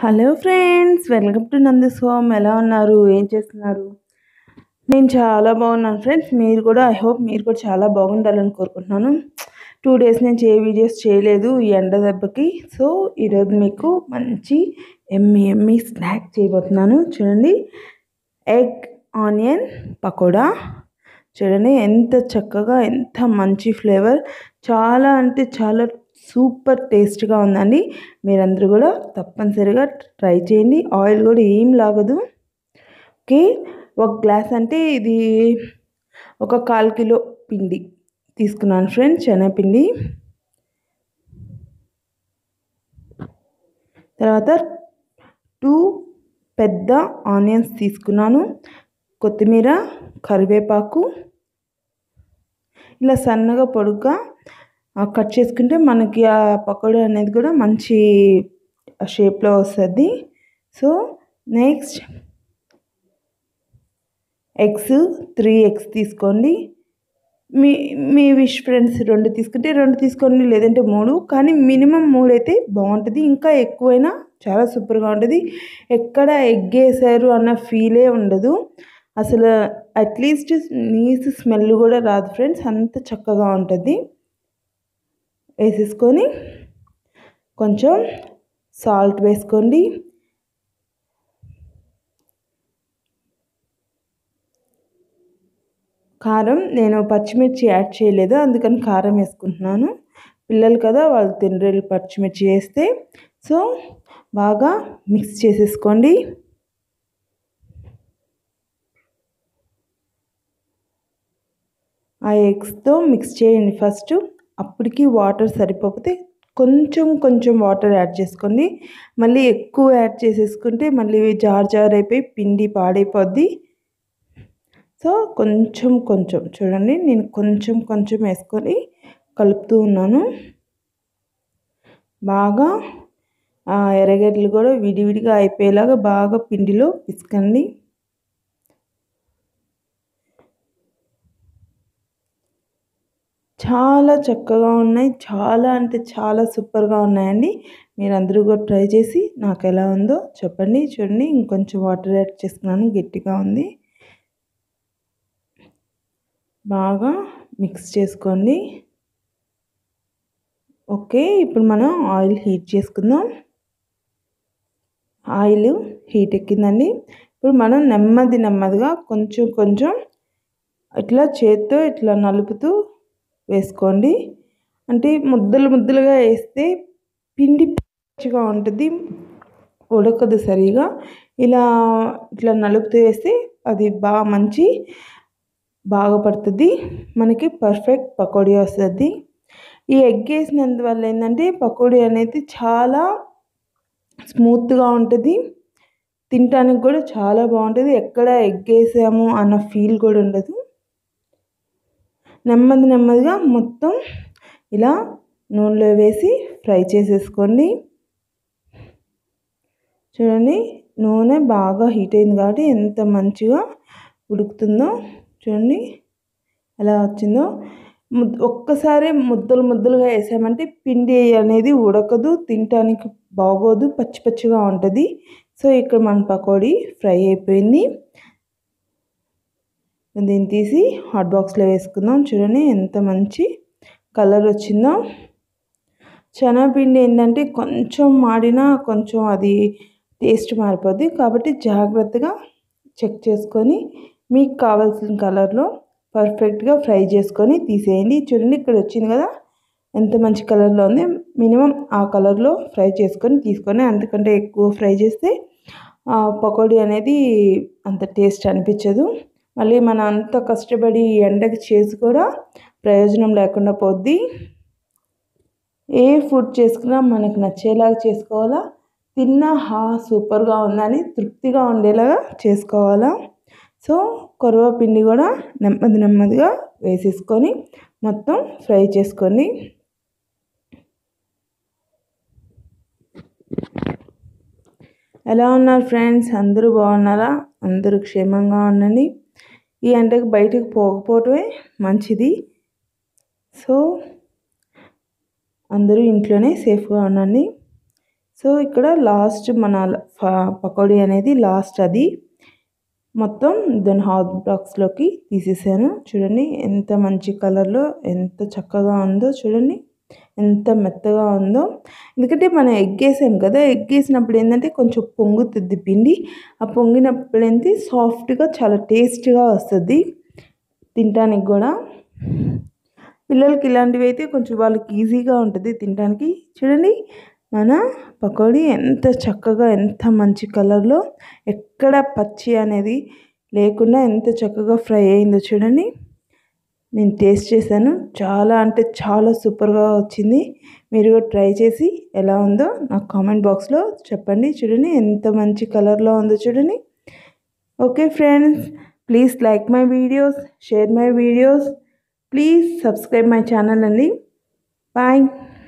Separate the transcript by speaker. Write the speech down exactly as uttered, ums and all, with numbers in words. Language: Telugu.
Speaker 1: Hello friends, welcome to Nandi's home. ఎలా ఉన్నారు? ఏం చేస్తున్నారు? నేను చాలా బాగున్నాను ఫ్రెండ్స్. మీరు కూడా, ఐ హోప్ మీరు కూడా చాలా బాగుండాలని కోరుకుంటున్నాను. టూ డేస్ నుంచి ఏ వీడియోస్ చేయలేదు ఈ ఎండ దెబ్బకి. సో ఈరోజు మీకు మంచి ఎమ్మి ఎమ్మి స్నాక్ చేయబోతున్నాను. చూడండి, ఎగ్ ఆనియన్ పకోడా. చూడండి ఎంత చక్కగా, ఎంత మంచి ఫ్లేవర్, చాలా అంటే చాలా సూపర్ టేస్ట్గా ఉందండి. మీరందరూ కూడా తప్పనిసరిగా ట్రై చేయండి. ఆయిల్ కూడా ఏం లాగదు. ఓకే, ఒక గ్లాస్ అంటే ఇది ఒక కాల్ కిలో పిండి తీసుకున్నాను ఫ్రెండ్స్, శనగపిండి. తర్వాత టూ పెద్ద ఆనియన్స్ తీసుకున్నాను, కొత్తిమీర, కరివేపాకు. ఇలా సన్నగా పొడుగ్గా కట్ చేసుకుంటే మనకి ఆ పకోడా అనేది కూడా మంచి షేప్లో వస్తుంది. So next eggs three eggs తీసుకోండి. మీ మీ విష్ ఫ్రెండ్స్ రెండు తీసుకుంటే రెండు తీసుకోండి, లేదంటే మూడు, కానీ మినిమం మూడు అయితే బాగుంటుంది. ఇంకా ఎక్కువైనా చాలా సూపర్గా ఉంటుంది. ఎక్కడ ఎగ్ వేసారు అన్న ఫీలే ఉండదు అసలు. అట్లీస్ట్ నీసు స్మెల్ కూడా రాదు ఫ్రెండ్స్, అంత చక్కగా ఉంటుంది. వేసేసుకొని కొంచెం సాల్ట్ వేసుకోండి. కారం నేను పచ్చిమిర్చి యాడ్ చేయలేదు, అందుకని కారం వేసుకుంటున్నాను. పిల్లలు కదా, వాళ్ళు తినరేళ్ళు పచ్చిమిర్చి వేస్తే. సో బాగా మిక్స్ చేసేసుకోండి. ఆ ఎగ్స్తో మిక్స్ చేయండి ఫస్ట్. అప్పటికి వాటర్ సరిపోతే కొంచెం కొంచెం వాటర్ యాడ్ చేసుకోండి. మళ్ళీ ఎక్కువ యాడ్ చేసేసుకుంటే మళ్ళీ జార్ జార్ అయిపోయి పిండి పాడైపోద్ది. సో కొంచెం కొంచెం చూడండి, నేను కొంచెం కొంచెం వేసుకొని కలుపుతూ ఉన్నాను. బాగా ఎర్రగడ్డలు కూడా విడివిడిగా అయిపోయేలాగా బాగా పిండిలో పిసకండి. చాలా చక్కగా ఉన్నాయి, చాలా అంటే చాలా సూపర్గా ఉన్నాయండి. మీరు అందరూ కూడా ట్రై చేసి నాకు ఎలా ఉందో చెప్పండి. చూడండి, ఇంకొంచెం వాటర్ యాడ్ చేసుకున్నాను, గట్టిగా ఉంది. బాగా మిక్స్ చేసుకోండి. ఓకే, ఇప్పుడు మనం ఆయిల్ హీట్ చేసుకుందాం. ఆయిల్ హీట్ ఎక్కిందండి. ఇప్పుడు మనం నెమ్మది నెమ్మదిగా కొంచెం కొంచెం ఇట్లా చేత్తో ఇట్లా నలుపుతూ వేసుకోండి. అంటే ముద్దలు ముద్దలుగా వేస్తే పిండి పచ్చిగా ఉంటుంది, ఉడకదు సరిగా. ఇలా ఇట్లా నలుపుతూ వేస్తే అది బాగా మంచి బాగా పడుతుంది, మనకి పర్ఫెక్ట్ పకోడీ వస్తుంది. ఈ ఎగ్ వేసినందువల్ల ఏంటంటే పకోడీ అనేది చాలా స్మూత్గా ఉంటుంది, తినడానికి కూడా చాలా బాగుంటుంది. ఎక్కడ ఎగ్ వేసాము అన్న ఫీల్ కూడా ఉండదు. నెమ్మది నెమ్మదిగా మొత్తం ఇలా నూనెలో వేసి ఫ్రై చేసేసుకోండి. చూడండి, నూనె బాగా హీట్ అయింది కాబట్టి ఎంత మంచిగా ఉడుకుతుందో. చూడండి ఎలా వచ్చిందో. ఒక్కసారి ముద్దలు ముద్దలుగా వేసామంటే పిండి అనేది ఉడకదు, తినడానికి బాగోదు, పచ్చి పచ్చిగా ఉంటుంది. సో ఇక్కడ మన పకోడీ ఫ్రై అయిపోయింది. దీన్ని తీసి హాట్ బాక్స్లో వేసుకుందాం. చూడండి ఎంత మంచి కలర్ వచ్చిందో. శనగపిండి ఏంటంటే కొంచెం మాడినా కొంచెం అది టేస్ట్ మారిపోద్ది, కాబట్టి జాగ్రత్తగా చెక్ చేసుకొని మీకు కావాల్సిన కలర్లో పర్ఫెక్ట్గా ఫ్రై చేసుకొని తీసేయండి. చూడండి ఇక్కడ వచ్చింది కదా, ఎంత మంచి కలర్లో ఉంది. మినిమం ఆ కలర్లో ఫ్రై చేసుకొని తీసుకొని, అందుకంటే ఎక్కువ ఫ్రై చేస్తే పకోడీ అనేది అంత టేస్ట్ అనిపించదు. మళ్ళీ మనం అంత కష్టపడి ఎండకి చేసి కూడా ప్రయోజనం లేకుండా పోద్ది. ఏ ఫుడ్ చేసుకున్నా మనకు నచ్చేలాగా చేసుకోవాలా, తిన్నా హా సూపర్గా ఉందని తృప్తిగా ఉండేలాగా చేసుకోవాలా. సో కొరవ పిండి కూడా నెమ్మది నెమ్మదిగా వేసేసుకొని మొత్తం ఫ్రై చేసుకోండి. ఎలా ఉన్నారు ఫ్రెండ్స్? అందరూ బాగున్నారా? అందరూ క్షేమంగా ఉండండి. ఈ ఎండకు బయటకు పోకపోవటమే మంచిది. సో అందరూ ఇంట్లోనే సేఫ్గా ఉండండి. సో ఇక్కడ లాస్ట్ మన పకోడీ అనేది లాస్ట్ అది మొత్తం దాని హాట్ బాక్స్లోకి తీసేసాను. చూడండి ఎంత మంచి కలర్లో ఎంత చక్కగా ఉందో చూడండి, ఎంత మెత్తగా ఉందో. ఎందుకంటే మనం ఎగ్ వేసాం కదా, ఎగ్ వేసినప్పుడు ఏంటంటే కొంచెం పొంగుతుంది పిండి. ఆ పొంగినప్పుడు ఏంటి సాఫ్ట్గా చాలా టేస్ట్గా వస్తుంది తినడానికి కూడా. పిల్లలకి ఇలాంటివి అయితే కొంచెం వాళ్ళకి ఈజీగా ఉంటుంది తినడానికి. చూడండి మన పకోడీ ఎంత చక్కగా ఎంత మంచి కలర్లో ఎక్కడ పచ్చి అనేది లేకుండా ఎంత చక్కగా ఫ్రై అయిందో చూడండి. నేను టేస్ట్ చేశాను, చాలా అంటే చాలా సూపర్గా వచ్చింది. మీరు కూడా ట్రై చేసి ఎలా ఉందో నాకు కామెంట్ బాక్స్లో చెప్పండి. చూడండి ఎంత మంచి కలర్లో ఉందో చూడండి. Okay friends, please like my videos, share my videos, please subscribe my channel అండి. బాయ్.